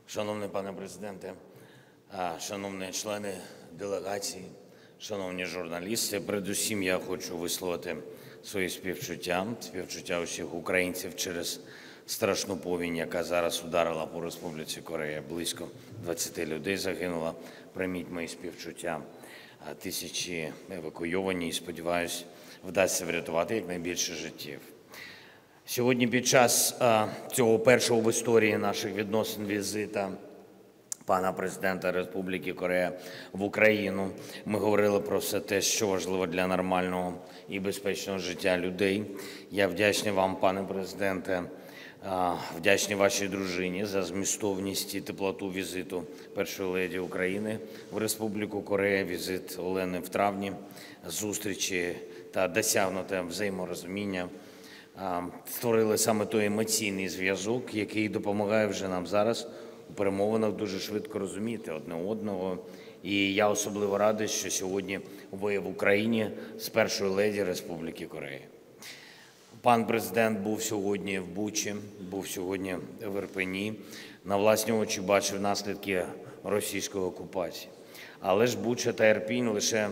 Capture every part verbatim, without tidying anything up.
Шановний пане президенте, шановні члени делегації, шановні журналісти, передусім я хочу висловити свої співчуття, співчуття усіх українців через страшну повінь, яка зараз ударила по Республіці Корея. Близько двадцяти людей загинуло. Прийміть мої співчуття. Тисячі евакуйовані і, сподіваюся, вдасться врятувати якнайбільше життів. Сьогодні під час а, цього першого в історії наших відносин візита пана президента Республіки Корея в Україну ми говорили про все те, що важливо для нормального і безпечного життя людей. Я вдячний вам, пане президенте, а, вдячний вашій дружині за змістовність і теплоту візиту першої леді України в Республіку Корея, візит Олени в травні, зустрічі та досягнуте взаєморозуміння створили саме той емоційний зв'язок, який допомагає вже нам зараз у перемовинах дуже швидко розуміти одне одного. І я особливо радий, що сьогодні ви в Україні з першою леді Республіки Корея. Пан президент був сьогодні в Бучі, був сьогодні в Ірпені, на власні очі бачив наслідки російської окупації. Але ж Буча та Ірпінь – лише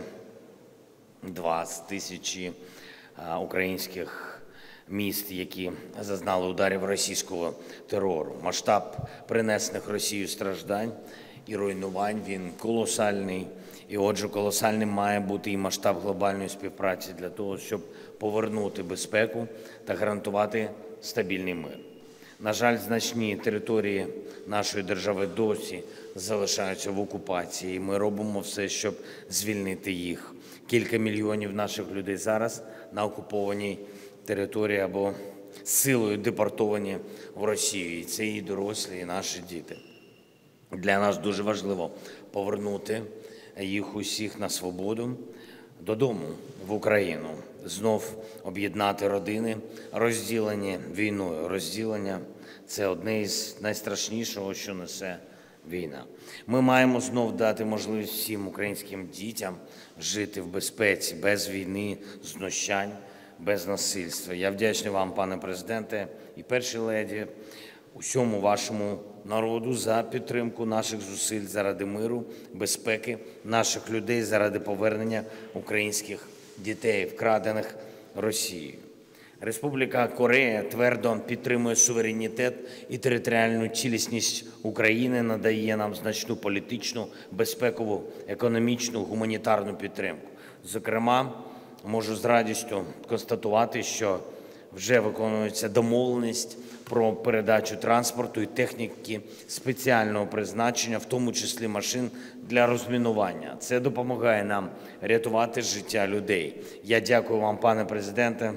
два з тисячі українських міст, які зазнали ударів російського терору. Масштаб принесених Росією страждань і руйнувань, він колосальний. І отже, колосальним має бути і масштаб глобальної співпраці для того, щоб повернути безпеку та гарантувати стабільний мир. На жаль, значні території нашої держави досі залишаються в окупації, і ми робимо все, щоб звільнити їх. Кілька мільйонів наших людей зараз на окупованій території або силою депортовані в Росію. І це і дорослі, і наші діти. Для нас дуже важливо повернути їх усіх на свободу, додому, в Україну. Знов об'єднати родини, розділені війною. Розділення – це одне із найстрашнішого, що несе війна. Ми маємо знов дати можливість всім українським дітям жити в безпеці, без війни, знущань, без насильства. Я вдячний вам, пане президенте, і першій леді, усьому вашому народу за підтримку наших зусиль заради миру, безпеки наших людей, заради повернення українських дітей, вкрадених Росією. Республіка Корея твердо підтримує суверенітет і територіальну цілісність України, надає нам значну політичну, безпекову, економічну, гуманітарну підтримку. Зокрема, можу з радістю констатувати, що вже виконується домовленість про передачу транспорту і техніки спеціального призначення, в тому числі машин для розмінування. Це допомагає нам рятувати життя людей. Я дякую вам, пане президенте,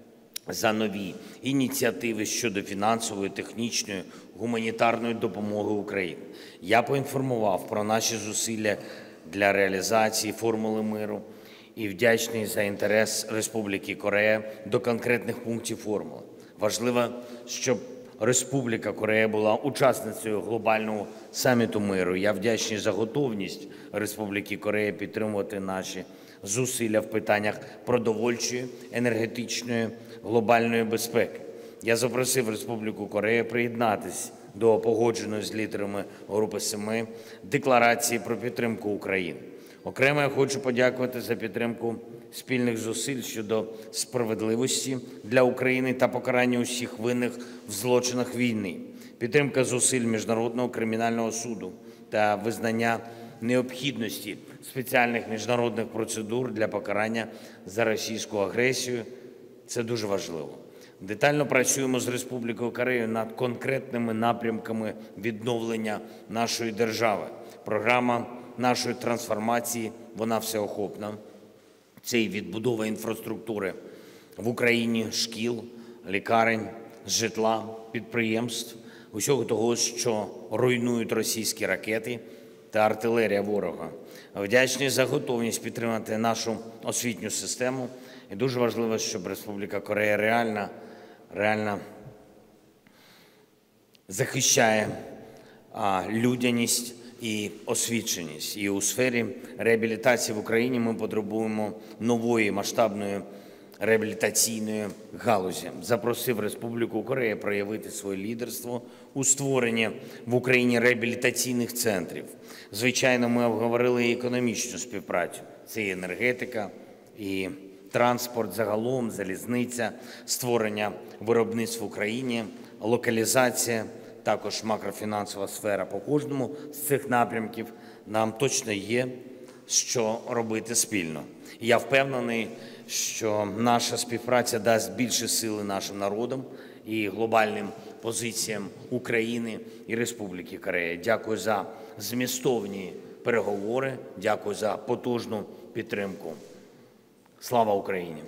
за нові ініціативи щодо фінансової, технічної, гуманітарної допомоги Україні. Я поінформував про наші зусилля для реалізації формули миру і вдячний за інтерес Республіки Корея до конкретних пунктів формули. Важливо, щоб Республіка Корея була учасницею глобального саміту миру. Я вдячний за готовність Республіки Корея підтримувати наші зусилля в питаннях продовольчої, енергетичної, глобальної безпеки. Я запросив Республіку Корея приєднатися до погодженої з лідерами Групи семи декларації про підтримку України. Окремо я хочу подякувати за підтримку спільних зусиль щодо справедливості для України та покарання усіх винних в злочинах війни, підтримка зусиль Міжнародного кримінального суду та визнання необхідності спеціальних міжнародних процедур для покарання за російську агресію – це дуже важливо. Детально працюємо з Республікою Корея над конкретними напрямками відновлення нашої держави. Програма нашої трансформації, вона всеохопна. Це і відбудова інфраструктури в Україні, шкіл, лікарень, житла, підприємств, усього того, що руйнують російські ракети та артилерія ворога. Вдячний за готовність підтримати нашу освітню систему. І дуже важливо, щоб Республіка Корея реально, реально захищає а, людяність і освіченість. І у сфері реабілітації в Україні ми потребуємо нової масштабної реабілітаційної галузі. Запросив Республіку Корея проявити своє лідерство у створенні в Україні реабілітаційних центрів. Звичайно, ми обговорили і економічну співпрацю. Це і енергетика, і транспорт загалом, залізниця, створення виробництв в Україні, локалізація, також макрофінансова сфера. По кожному з цих напрямків нам точно є що робити спільно. Я впевнений, що наша співпраця дасть більше сили нашим народам і глобальним позиціям України і Республіки Корея. Дякую за змістовні переговори, дякую за потужну підтримку. Слава Україні!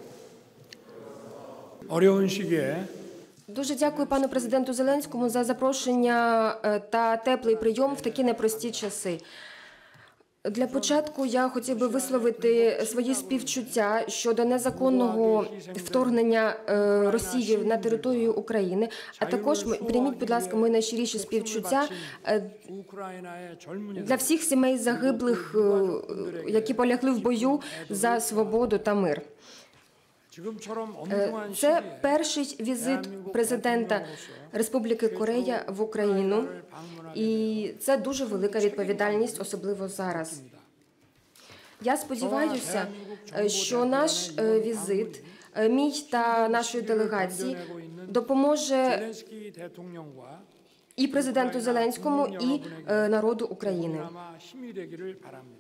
어려운 시기에 Дуже дякую пану президенту Зеленському за запрошення е, та теплий прийом в такі непрості часи. Для початку я хотів би висловити свої співчуття щодо незаконного вторгнення е, Росії на територію України, а також ми- прийміть, будь ласка, мої найщиріші співчуття е, 우크라이나의 젊은 для всіх сімей загиблих, е, які полягли в бою за свободу та мир. 지금처럼 Е, 엄중한 Це 시기에 перший візит президента Республіки Корея в Україну, і це дуже велика відповідальність, особливо зараз. Я сподіваюся, е, що наш е, візит, е, мій та нашої делегації, допоможе 젤렌스키 대통령과 і президенту Зеленському, і е, народу України. 그나마 힘이 되기를 바랍니다.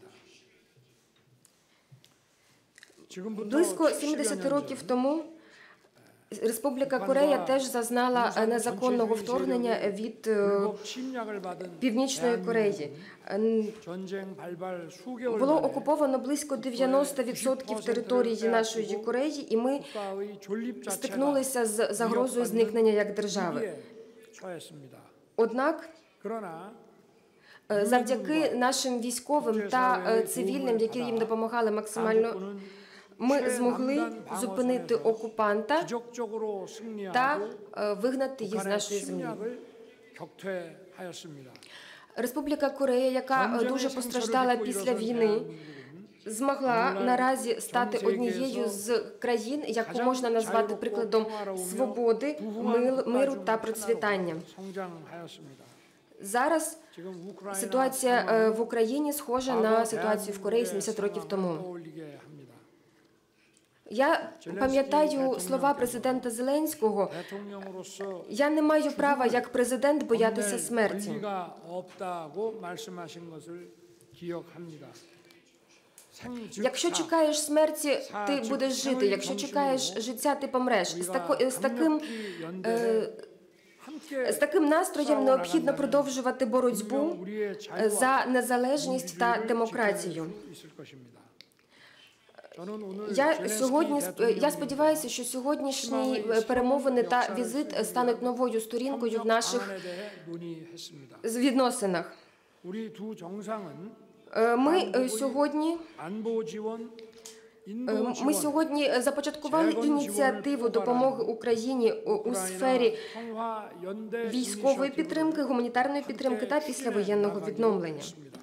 지금부터 Близько 칠십 여 сімдесят 년 років 전 тому Республіка Корея теж зазнала е, незаконного вторгнення від е, 불법 침략을 받은 Північної Кореї. Е, 전쟁 발발 수개월 Було 만에 окуповано близько дев'яносто відсотків території нашої Кореї, і ми 국가의 존립 자체가 стикнулися з загрозою зникнення як держави. 위기에 처했습니다. Однак, 그러나 е, завдяки нашим військовим та е, цивільним, які їм допомагали максимально, 한국군은 ми змогли зупинити окупанта 기적적으로 승리하고 та е, вигнати їх з 북한의 нашої землі. 침략을 격퇴하였습니다. Республіка Корея, яка е, дуже постраждала після війни, змогла наразі стати однією з країн, яку можна назвати прикладом свободи, мил- миру та процвітання. 성장하였습니다. Зараз 지금 우크라이나 ситуація е, в Україні схожа на ситуацію в Кореї сімдесят років тому. 떠올리게 합니다. Я пам'ятаю слова президента Зеленського. 대통령으로서 Я не маю права як президент боятися смерті. 권리가 없다고 말씀하신 것을 기억합니다. 생- 즉 Якщо 사, чекаєш смерті, ти будеш жити. Якщо чекаєш життя, ти помреш. З, тако, з таким 강력히 연대해 е, 함께 з таким настроєм необхідно продовжувати боротьбу 우리의 자유와 за незалежність та 민주주의를 демократію. 지킬 수 있을 것입니다. 저는 오늘 Я 젤렌스키 сьогодні я 대통령이 сподіваюся, що сьогоднішні е, перемовини та візит стануть новою сторінкою в наших 방안에 대해 논의했습니다. відносинах. 우리 두 정상은 Е, Ми е, сьогодні 안보 지원, е, 인도 ми 지원, сьогодні е, започаткували ініціативу допомоги Україні у, у сфері 평화 연대 військової підтримки, гуманітарної підтримки та післявоєнного відновлення.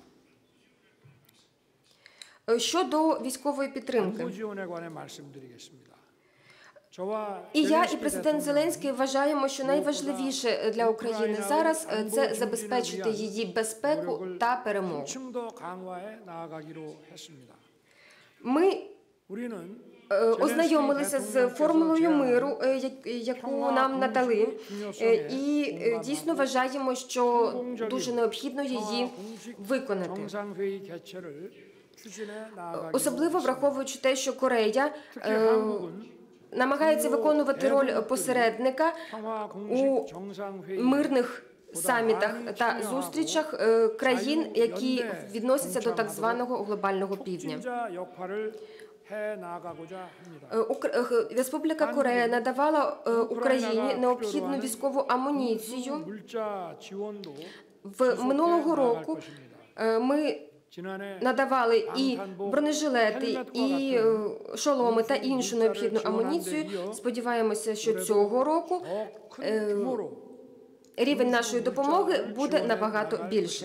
Е, Щодо військової підтримки. 안보 지원에 관해 말씀드리겠습니다. 저와 І я, і 젤렌스키 президент 대통령은 Зеленський вважаємо, що найважливіше для України зараз е, це забезпечити її безпеку та перемогу. 한층 더 강화해 나아가기로 했습니다. Ми 우리는 е, ознайомилися з формулою миру, е, як- яку нам надали, е, і е, дійсно вважаємо, що дуже необхідно її виконати. 정상회의 개최를 추진해 나아가기로 Особливо враховуючи те, що Корея 특히 е, 한국은 намагається виконувати роль посередника 평화 у 공식 정상회의 мирних самітах та зустрічах е, країн, які відносяться до так званого глобального півдня. 촉진자 역할을 해 나가고자 합니다. Е, Ук- е, Республіка Корея надавала е, Україні необхідну військову амуніцію. 물자 지원도 В минулого року е, ми 지난해 надавали і бронежилети, і е, шоломи та іншу необхідну амуніцію. Сподіваємося, що цього року 더큰 에, 규모로 рівень нашої допомоги буде набагато більшим.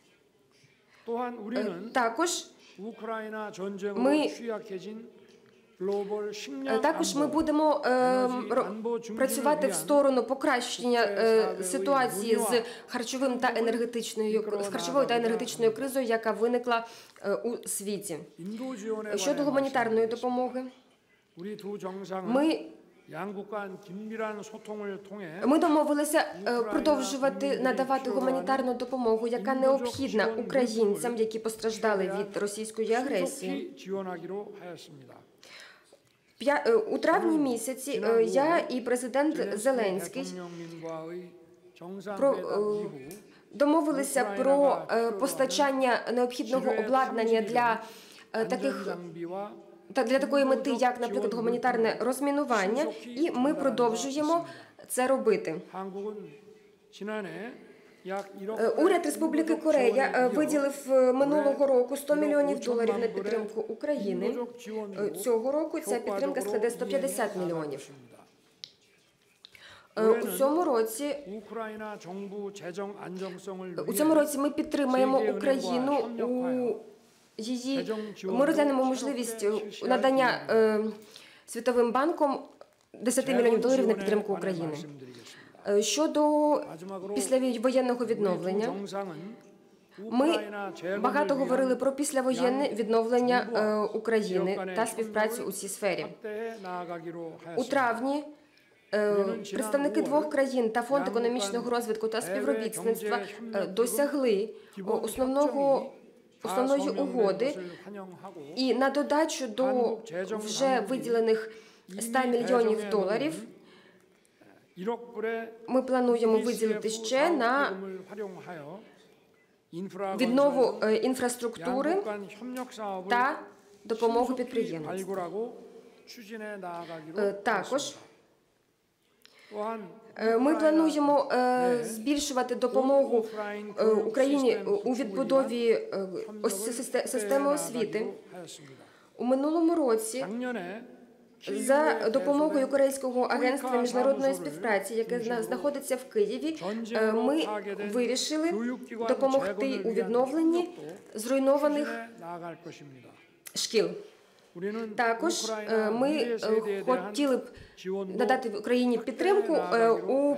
또한 Е, 우리는 Також 우크라이나 전쟁으로 ми 취약해진 글로벌 Е, 식량 Також ми 안보, будемо е, ро- працювати в сторону покращення е, ситуації з харчовим та енергетичною з харчовою та енергетичною кризою, яка виникла е, у світі. 인도 지원에 Щодо 관해 гуманітарної 말씀드리겠습니다. допомоги, 우리 두 정상은 ми 양국 간 긴밀한 소통을 통해 Ми домовилися е, продовжувати надавати гуманітарну допомогу, яка необхідна українцям, які постраждали від російської агресії. 신속히 지원하기로 하였습니다. П'я- е, У травні місяці е, я і президент 젤렌스키 Зеленський 대통령님과의 про, 정상회담 е, 이후 домовилися про е, постачання необхідного обладнання для е, таких 안전장비와 та для такої мети, як, наприклад, гуманітарне розмінування, і ми продовжуємо це робити. 한국은 지난해 약 일억 Е, Уряд Республіки Корея е, виділив е, минулого року сто мільйонів доларів на підтримку України. Е, Цього року ця підтримка складе сто п'ятдесят мільйонів. Е, У цьому році 우크라이나 정부 재정 안정성을 у цьому 위해 році ми підтримаємо Україну у її. Ми розглянемо можливість надання е, Світовим банком десять мільйонів доларів на підтримку України. Е, Щодо післявоєнного відновлення, ми багато говорили про післявоєнне відновлення е, України та співпрацю у цій сфері. У травні е, представники двох країн та Фонд економічного розвитку та співробітництва е, досягли е, основного основної угоди, і на додачу до вже виділених ста мільйонів доларів ми плануємо виділити ще на віднову е, інфраструктури та допомогу підприємництву. Е, Також е, ми плануємо е, збільшувати допомогу е, Україні у відбудові е, ось систе- системи освіти. У минулому році за допомогою Корейського агентства міжнародної співпраці, яке зна- знаходиться в Києві, е, ми вирішили допомогти у відновленні зруйнованих шкіл. Також е, ми е, хотіли б надати Україні підтримку е, у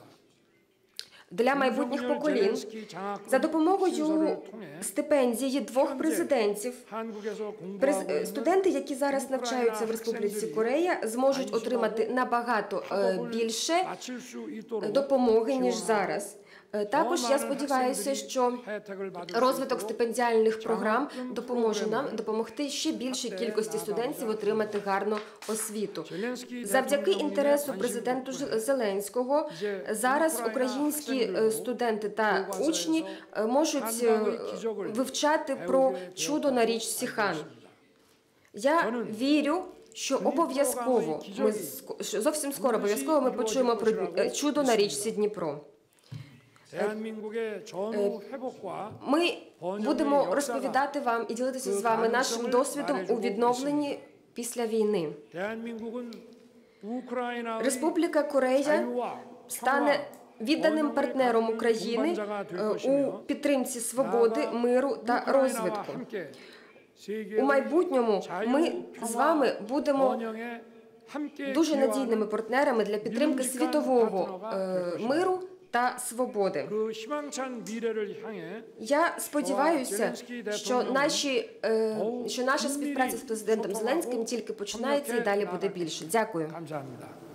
для майбутніх поколінь за допомогою стипендії двох президентів. През- Студенти, які зараз навчаються в Республіці Корея, зможуть отримати набагато е, більше допомоги, ніж зараз. Е, Також я сподіваюся, що розвиток стипендіальних програм допоможе нам допомогти ще більшій кількості студентів отримати гарну освіту. Завдяки інтересу президенту Ж- Зеленського зараз українські е, студенти та учні е, можуть е, вивчати про чудо на річці Хан. Я вірю, що обов'язково ми ск- що зовсім скоро обов'язково ми почуємо про е, чудо на річці Дніпро. 대한민국의 전후 회복과 Ми будемо розповідати вам і ділитися з вами нашим досвідом у відновленні після війни. 대한민국은 우크라이나의 Республіка Корея 자유와 стане відданим партнером України е, у підтримці свободи, миру та розвитку. У майбутньому ми з вами будемо дуже надійними партнерами для підтримки світового е, миру та свободи. 그 희망찬 미래를 향해 Я сподіваюся, що наші е, що наша співпраця з президентом Зеленським тільки починається і далі буде більше. Дякую. 감사합니다.